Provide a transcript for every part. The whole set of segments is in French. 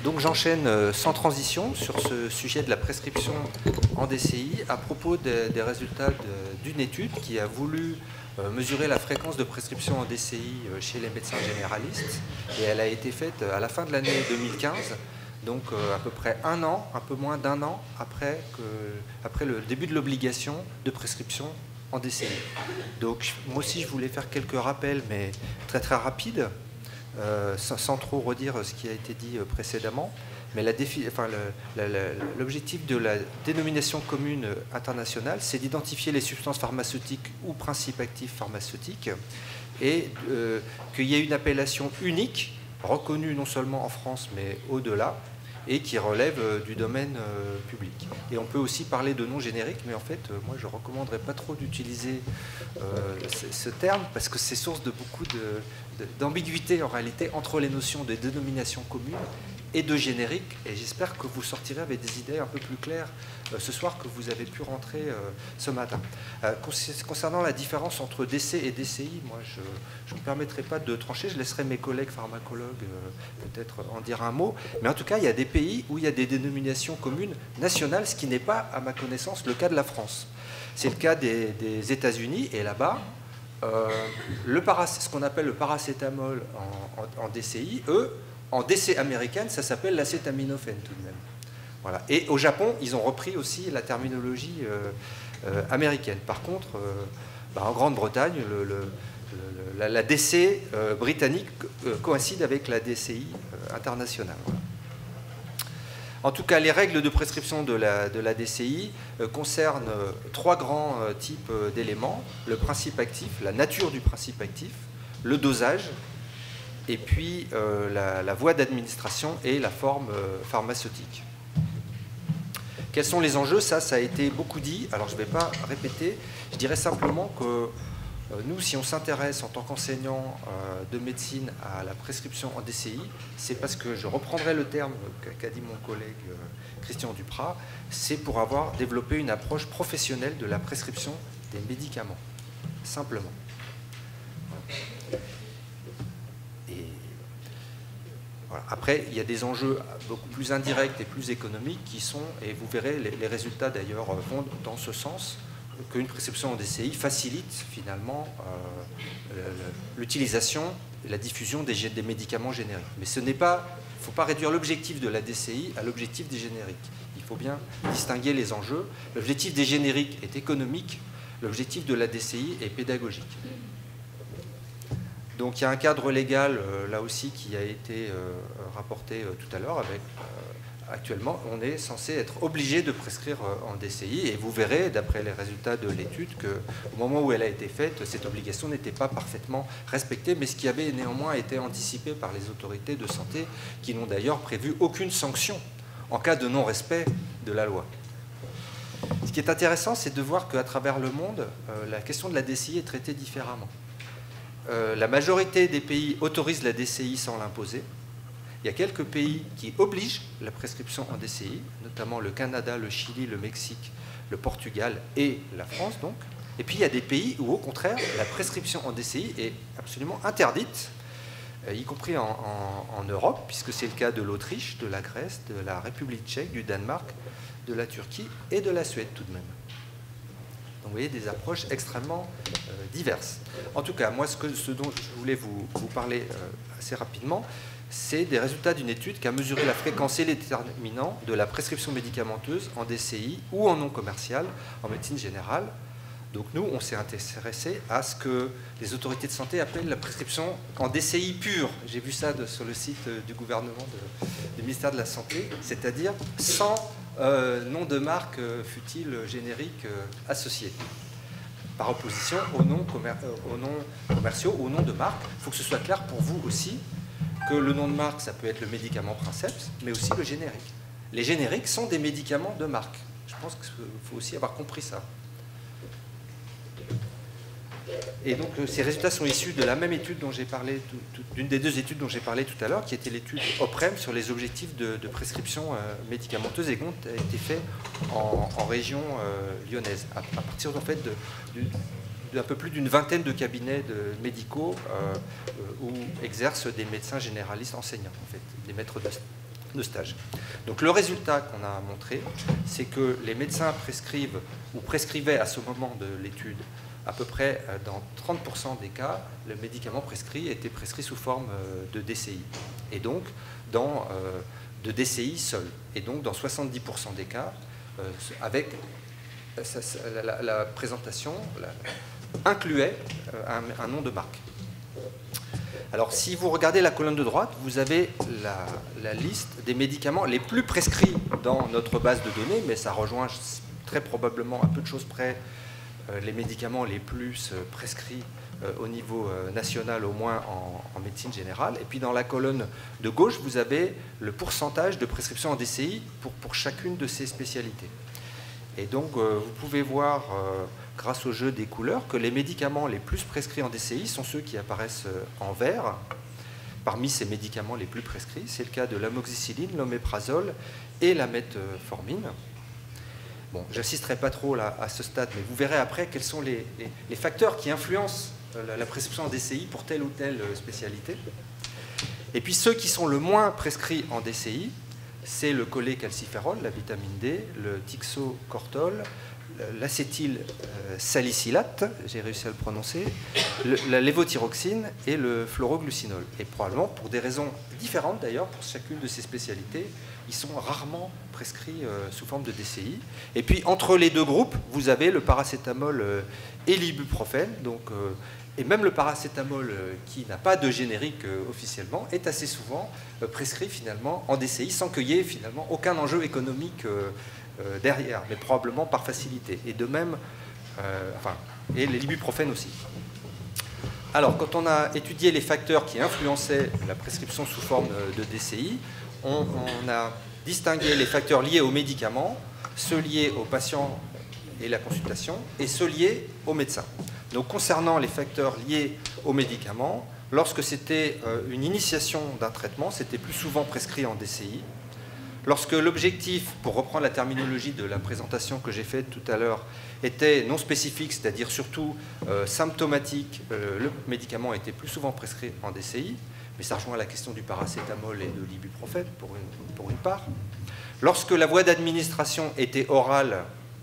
Donc j'enchaîne sans transition sur ce sujet de la prescription en DCI à propos des résultats d'une étude qui a voulu mesurer la fréquence de prescription en DCI chez les médecins généralistes. Et elle a été faite à la fin de l'année 2015, donc à peu près un an, un peu moins d'un an après le début de l'obligation de prescription en DCI. Donc moi aussi je voulais faire quelques rappels, mais très très rapides. Sans trop redire ce qui a été dit précédemment, mais l'objectif de la dénomination commune internationale, c'est d'identifier les substances pharmaceutiques ou principes actifs pharmaceutiques et qu'il y ait une appellation unique, reconnue non seulement en France, mais au-delà, et qui relève du domaine public. Et on peut aussi parler de noms génériques, mais en fait, moi, je ne recommanderais pas trop d'utiliser ce terme, parce que c'est source de beaucoup d'ambiguïté, en réalité, entre les notions de dénomination commune et de générique, et j'espère que vous sortirez avec des idées un peu plus claires ce soir que vous avez pu rentrer ce matin. Concernant la différence entre DC et DCI, moi je ne me permettrai pas de trancher, je laisserai mes collègues pharmacologues peut-être en dire un mot, mais en tout cas il y a des pays où il y a des dénominations communes nationales, ce qui n'est pas à ma connaissance le cas de la France. C'est le cas des États-Unis, et là-bas, ce qu'on appelle le paracétamol en DCI, en DC américaine, ça s'appelle l'acétaminophène tout de même. Voilà. Et au Japon, ils ont repris aussi la terminologie américaine. Par contre, en Grande-Bretagne, la DC britannique coïncide avec la DCI internationale. Voilà. En tout cas, les règles de prescription de la DCI concernent trois grands types d'éléments. Le principe actif, la nature du principe actif, le dosage, et puis la voie d'administration et la forme pharmaceutique. Quels sont les enjeux? Ça a été beaucoup dit, alors je ne vais pas répéter. Je dirais simplement que nous, si on s'intéresse en tant qu'enseignant de médecine à la prescription en DCI, c'est parce que, je reprendrai le terme qu'a dit mon collègue Christian Duprat, c'est pour avoir développé une approche professionnelle de la prescription des médicaments, simplement. Après, il y a des enjeux beaucoup plus indirects et plus économiques qui sont, et vous verrez, les résultats d'ailleurs vont dans ce sens, qu'une prescription en DCI facilite finalement l'utilisation et la diffusion des médicaments génériques. Mais il ne faut pas réduire l'objectif de la DCI à l'objectif des génériques. Il faut bien distinguer les enjeux. L'objectif des génériques est économique, l'objectif de la DCI est pédagogique. Donc il y a un cadre légal, là aussi, qui a été rapporté tout à l'heure. Actuellement, on est censé être obligé de prescrire en DCI, et vous verrez, d'après les résultats de l'étude, qu'au moment où elle a été faite, cette obligation n'était pas parfaitement respectée, mais ce qui avait néanmoins été anticipé par les autorités de santé, qui n'ont d'ailleurs prévu aucune sanction en cas de non-respect de la loi. Ce qui est intéressant, c'est de voir qu'à travers le monde, la question de la DCI est traitée différemment. La majorité des pays autorisent la DCI sans l'imposer. Il y a quelques pays qui obligent la prescription en DCI, notamment le Canada, le Chili, le Mexique, le Portugal et la France, donc. Et puis il y a des pays où, au contraire, la prescription en DCI est absolument interdite, y compris en Europe, puisque c'est le cas de l'Autriche, de la Grèce, de la République tchèque, du Danemark, de la Turquie et de la Suède tout de même. Donc vous voyez, des approches extrêmement diverses. En tout cas, moi, ce dont je voulais vous parler assez rapidement, c'est des résultats d'une étude qui a mesuré la fréquence et les déterminants de la prescription médicamenteuse en DCI ou en non commercial en médecine générale. Donc nous, on s'est intéressé à ce que les autorités de santé appellent la prescription en DCI pure. J'ai vu ça sur le site du gouvernement du ministère de la Santé, c'est-à-dire sans nom de marque fut-il générique associé, par opposition aux noms commerciaux, aux noms de marque. Il faut que ce soit clair pour vous aussi que le nom de marque, ça peut être le médicament Princeps, mais aussi le générique. Les génériques sont des médicaments de marque. Je pense qu'il faut aussi avoir compris ça. Et donc ces résultats sont issus de la même étude dont j'ai parlé, d'une des deux études dont j'ai parlé tout à l'heure, qui était l'étude OPREM sur les objectifs de prescription médicamenteuse, et qui a été fait en région lyonnaise, à partir en fait d'un peu plus d'une vingtaine de cabinets médicaux où exercent des médecins généralistes enseignants, en fait, des maîtres de stage. de stage. Donc le résultat qu'on a montré, c'est que les médecins prescrivent ou prescrivaient à ce moment de l'étude, à peu près dans 30% des cas, le médicament prescrit était prescrit sous forme de DCI, et donc de DCI seul, et donc dans 70% des cas, avec la présentation incluait un nom de marque. Alors, si vous regardez la colonne de droite, vous avez la liste des médicaments les plus prescrits dans notre base de données, mais ça rejoint très probablement à peu de choses près les médicaments les plus prescrits au niveau national, au moins en médecine générale. Et puis, dans la colonne de gauche, vous avez le pourcentage de prescription en DCI pour chacune de ces spécialités. Et donc, vous pouvez voir, grâce au jeu des couleurs, que les médicaments les plus prescrits en DCI sont ceux qui apparaissent en vert. Parmi ces médicaments les plus prescrits, c'est le cas de l'amoxicilline, l'oméprazole et la metformine. Bon, je n'insisterai pas trop là, à ce stade, mais vous verrez après quels sont les facteurs qui influencent la prescription en DCI pour telle ou telle spécialité. Et puis ceux qui sont le moins prescrits en DCI, c'est le cholécalciférol, la vitamine D, le tixocortol, l'acétylsalicylate, j'ai réussi à le prononcer, la lévothyroxine et le fluoroglucinol. Et probablement, pour des raisons différentes d'ailleurs, pour chacune de ces spécialités, ils sont rarement prescrits sous forme de DCI. Et puis, entre les deux groupes, vous avez le paracétamol et l'ibuprofène, donc et même le paracétamol, qui n'a pas de générique officiellement, est assez souvent prescrit finalement en DCI sans qu'il y ait finalement aucun enjeu économique derrière, mais probablement par facilité. Et de même, et l'ibuprofène aussi. Alors, quand on a étudié les facteurs qui influençaient la prescription sous forme de DCI, on a distingué les facteurs liés aux médicaments, ceux liés aux patients et la consultation, et ceux liés aux médecins. Donc, concernant les facteurs liés aux médicaments, lorsque c'était une initiation d'un traitement, c'était plus souvent prescrit en DCI. Lorsque l'objectif, pour reprendre la terminologie de la présentation que j'ai faite tout à l'heure, était non spécifique, c'est-à-dire surtout symptomatique, le médicament était plus souvent prescrit en DCI, mais ça rejoint la question du paracétamol et de l'ibuprofène pour une part. Lorsque la voie d'administration était orale,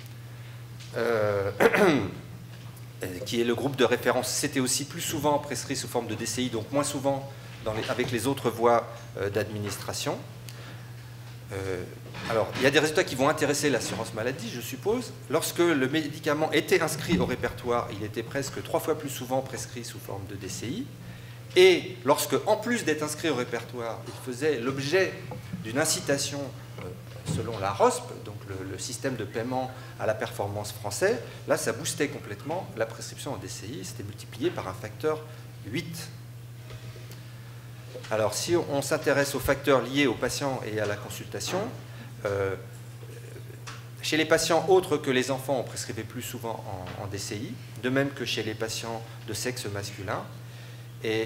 qui est le groupe de référence, c'était aussi plus souvent prescrit sous forme de DCI, donc moins souvent avec les autres voies d'administration. Alors, il y a des résultats qui vont intéresser l'assurance maladie, je suppose. Lorsque le médicament était inscrit au répertoire, il était presque 3 fois plus souvent prescrit sous forme de DCI. Et lorsque, en plus d'être inscrit au répertoire, il faisait l'objet d'une incitation selon la ROSP, donc le système de paiement à la performance français, là, ça boostait complètement la prescription en DCI, c'était multiplié par un facteur 8. Alors, si on s'intéresse aux facteurs liés aux patients et à la consultation, chez les patients autres que les enfants, on prescrivait plus souvent en DCI, de même que chez les patients de sexe masculin, et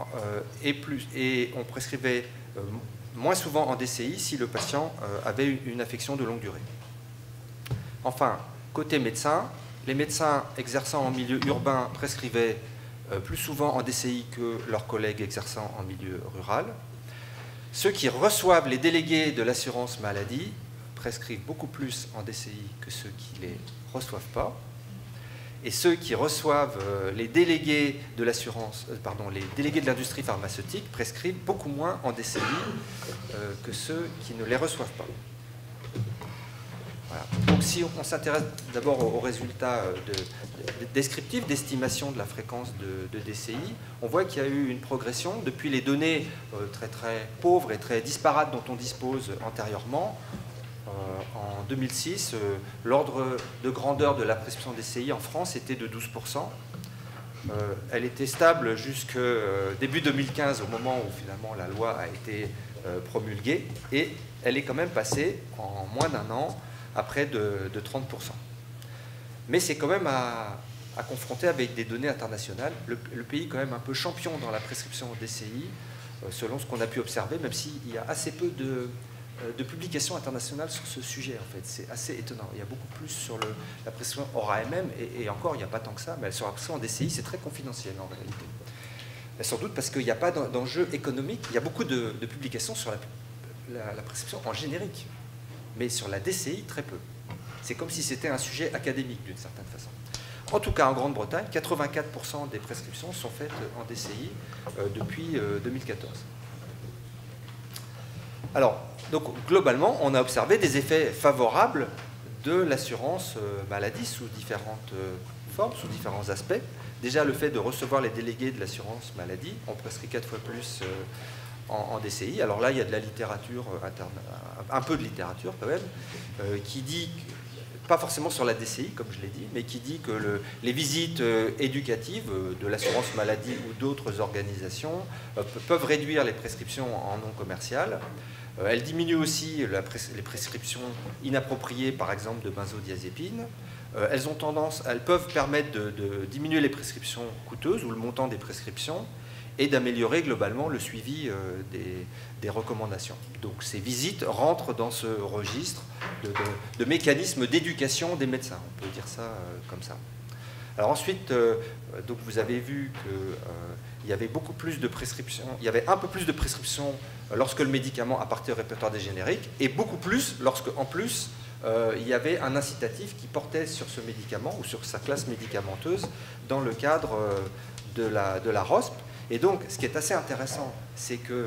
on prescrivait moins souvent en DCI si le patient avait une affection de longue durée. Enfin, côté médecin, les médecins exerçant en milieu urbain prescrivaient plus souvent en DCI que leurs collègues exerçant en milieu rural. Ceux qui reçoivent les délégués de l'assurance maladie prescrivent beaucoup plus en DCI que ceux qui ne les reçoivent pas. Et ceux qui reçoivent les délégués de l'assurance, les délégués de l'industrie pharmaceutique prescrivent beaucoup moins en DCI que ceux qui ne les reçoivent pas. Voilà. Donc si on s'intéresse d'abord aux résultats descriptifs d'estimation de la fréquence de DCI, on voit qu'il y a eu une progression depuis les données très très pauvres et très disparates dont on dispose antérieurement. En 2006, l'ordre de grandeur de la prescription DCI en France était de 12%. Elle était stable jusqu'au début 2015, au moment où finalement la loi a été promulguée, et elle est quand même passée en moins d'un an à près de 30%. Mais c'est quand même à confronter avec des données internationales. Le pays est quand même un peu champion dans la prescription DCI, selon ce qu'on a pu observer, même s'il y a assez peu de publications internationales sur ce sujet, en fait. C'est assez étonnant. Il y a beaucoup plus sur la prescription hors AMM, et encore, il n'y a pas tant que ça, mais sur la prescription en DCI, c'est très confidentiel en réalité. Et sans doute parce qu'il n'y a pas d'enjeu économique. Il y a beaucoup de publications sur la prescription en générique, mais sur la DCI, très peu. C'est comme si c'était un sujet académique, d'une certaine façon. En tout cas, en Grande-Bretagne, 84% des prescriptions sont faites en DCI depuis 2014. Alors, donc, globalement, on a observé des effets favorables de l'assurance maladie sous différentes formes, sous différents aspects. Déjà, le fait de recevoir les délégués de l'assurance maladie, on prescrit 4 fois plus en DCI. Alors là, il y a de la littérature interne, un peu de littérature quand même, qui dit, pas forcément sur la DCI, comme je l'ai dit, mais qui dit que les visites éducatives de l'assurance maladie ou d'autres organisations peuvent réduire les prescriptions en non commercial. Elles diminuent aussi les prescriptions inappropriées, par exemple, de benzodiazépines. Elles peuvent permettre de diminuer les prescriptions coûteuses ou le montant des prescriptions et d'améliorer globalement le suivi des recommandations. Donc ces visites rentrent dans ce registre de mécanismes d'éducation des médecins, on peut dire ça comme ça. Alors ensuite, donc vous avez vu qu'il y avait beaucoup plus de prescriptions, il y avait un peu plus de prescriptions lorsque le médicament appartenait au répertoire des génériques, et beaucoup plus lorsque, en plus, il y avait un incitatif qui portait sur ce médicament ou sur sa classe médicamenteuse dans le cadre de la ROSP. Et donc, ce qui est assez intéressant, c'est que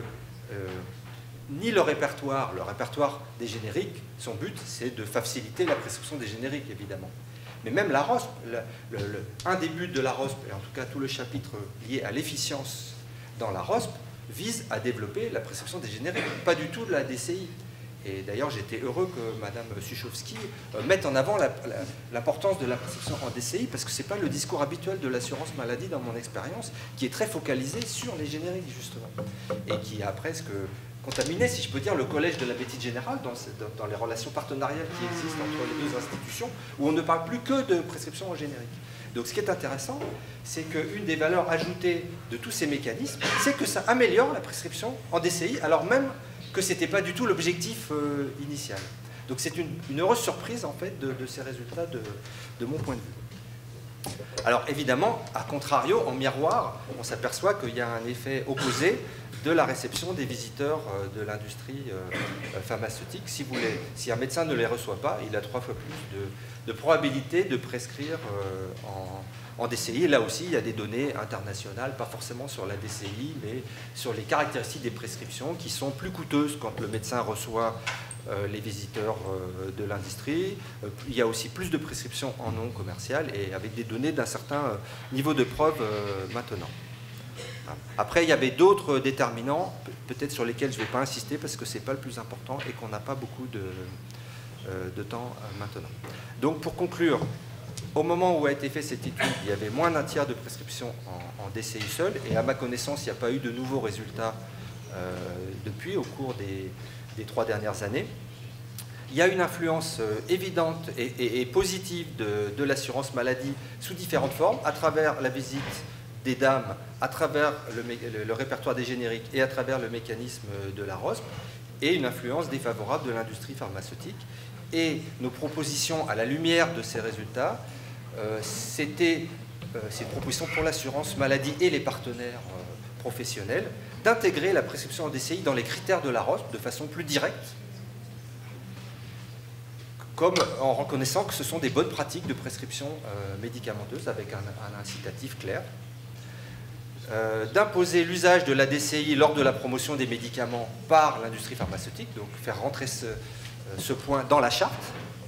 ni le répertoire des génériques, son but, c'est de faciliter la prescription des génériques, évidemment. Mais même la ROSP, un des buts de la ROSP, et en tout cas tout le chapitre lié à l'efficience dans la ROSP, vise à développer la prescription des génériques, pas du tout de la DCI. Et d'ailleurs, j'étais heureux que Mme Suchowski mette en avant l'importance de la prescription en DCI, parce que ce n'est pas le discours habituel de l'assurance maladie, dans mon expérience, qui est très focalisé sur les génériques, justement, et qui a presque contaminé, si je peux dire, le collège de la médecine générale dans les relations partenariales qui existent entre les deux institutions, où on ne parle plus que de prescription en générique. Donc ce qui est intéressant, c'est qu'une des valeurs ajoutées de tous ces mécanismes, c'est que ça améliore la prescription en DCI, alors même que ce n'était pas du tout l'objectif initial. Donc c'est une heureuse surprise, en fait, de ces résultats de mon point de vue. Alors évidemment, à contrario, en miroir, on s'aperçoit qu'il y a un effet opposé de la réception des visiteurs de l'industrie pharmaceutique. Si un médecin ne les reçoit pas, il a 3 fois plus de probabilité de prescrire en DCI. Et là aussi, il y a des données internationales, pas forcément sur la DCI, mais sur les caractéristiques des prescriptions qui sont plus coûteuses quand le médecin reçoit les visiteurs de l'industrie. Il y a aussi plus de prescriptions en non commercial et avec des données d'un certain niveau de preuve maintenant. Après, il y avait d'autres déterminants, peut-être sur lesquels je ne vais pas insister parce que ce n'est pas le plus important et qu'on n'a pas beaucoup de temps maintenant. Donc, pour conclure, au moment où a été faite cette étude, il y avait moins d'un tiers de prescriptions en DCI seul, et à ma connaissance, il n'y a pas eu de nouveaux résultats depuis, au cours des 3 dernières années. Il y a une influence évidente et positive de l'assurance maladie sous différentes formes, à travers la visite des dames, à travers le répertoire des génériques et à travers le mécanisme de la ROSP, et une influence défavorable de l'industrie pharmaceutique. Et nos propositions à la lumière de ces résultats, c'était une proposition pour l'assurance maladie et les partenaires professionnels, d'intégrer la prescription en DCI dans les critères de la ROSP de façon plus directe, comme en reconnaissant que ce sont des bonnes pratiques de prescription médicamenteuse avec un incitatif clair. D'imposer l'usage de la DCI lors de la promotion des médicaments par l'industrie pharmaceutique, donc faire rentrer ce point dans la charte.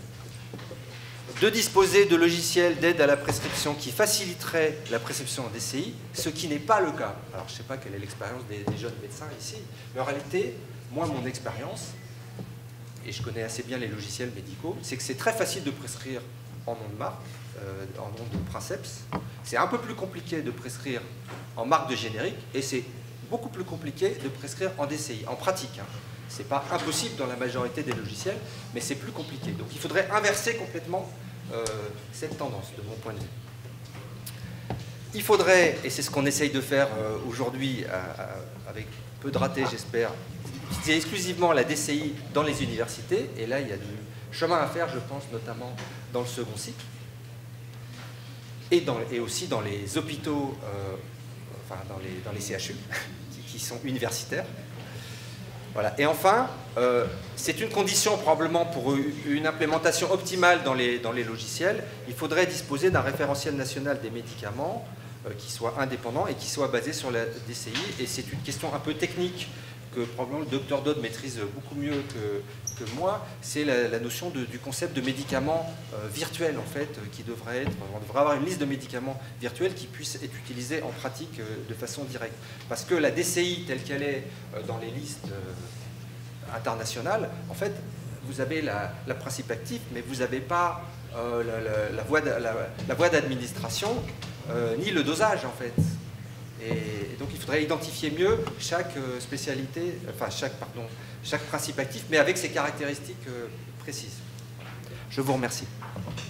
De disposer de logiciels d'aide à la prescription qui faciliteraient la prescription en DCI, ce qui n'est pas le cas. Alors je ne sais pas quelle est l'expérience des jeunes médecins ici, mais en réalité, moi mon expérience, et je connais assez bien les logiciels médicaux, c'est que c'est très facile de prescrire en nom de marque, en nom de Princeps. C'est un peu plus compliqué de prescrire en marque de générique, et c'est beaucoup plus compliqué de prescrire en DCI, en pratique. Ce n'est pas impossible dans la majorité des logiciels, mais c'est plus compliqué. Donc il faudrait inverser complètement cette tendance, de mon point de vue. Il faudrait, et c'est ce qu'on essaye de faire aujourd'hui, avec peu de ratés j'espère, utiliser exclusivement la DCI dans les universités, et là il y a du chemin à faire, je pense, notamment dans le second cycle, et aussi dans les hôpitaux, enfin dans les CHU, qui sont universitaires. Voilà. Et enfin, C'est une condition probablement pour une implémentation optimale dans les logiciels. Il faudrait disposer d'un référentiel national des médicaments qui soit indépendant et qui soit basé sur la DCI. Et c'est une question un peu technique que probablement le docteur Dodd maîtrise beaucoup mieux que moi. C'est la notion du concept de médicaments virtuels, en fait, qui devrait être... On devrait avoir une liste de médicaments virtuels qui puissent être utilisés en pratique de façon directe. Parce que la DCI, telle qu'elle est dans les listes internationales, en fait, vous avez la principe actif, mais vous n'avez pas la voie d'administration, ni le dosage, en fait. Et donc il faudrait identifier mieux chaque spécialité, enfin chaque principe actif, mais avec ses caractéristiques précises. Je vous remercie.